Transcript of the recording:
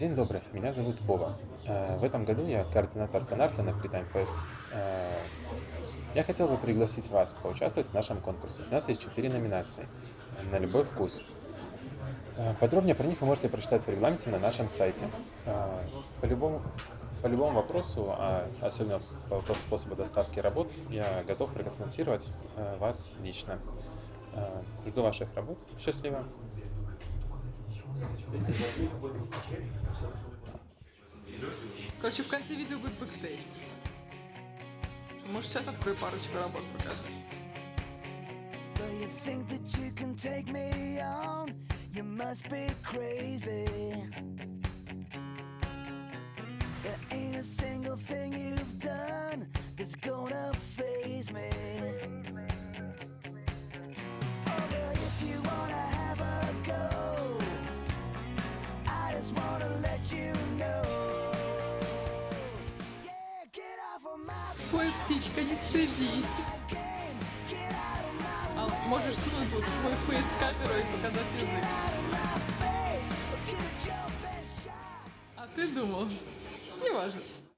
День добрый, меня зовут Вова. В этом году я координатор фанарта на Freetime Fest. Я хотел бы пригласить вас поучаствовать в нашем конкурсе. У нас есть 4 номинации на любой вкус. Подробнее про них вы можете прочитать в регламенте на нашем сайте. По любому, по любому вопросу, особенно по вопросу способа доставки работ, я готов проконсультировать вас лично. Жду ваших работ. Счастливо! Короче, в конце видео будет бэкстейдж. Может, сейчас открою парочку работ, покажу. You think that you can take me on? You must be crazy. There ain't a single thing you've done that's gonna faze me. Oh, but if you wanna have a go, I just wanna let you know. Yeah, get off of my. Ой, птичка, не стыдись. Можешь сунуть свой фейс в камеру и показать язык. А ты думал? Не важно.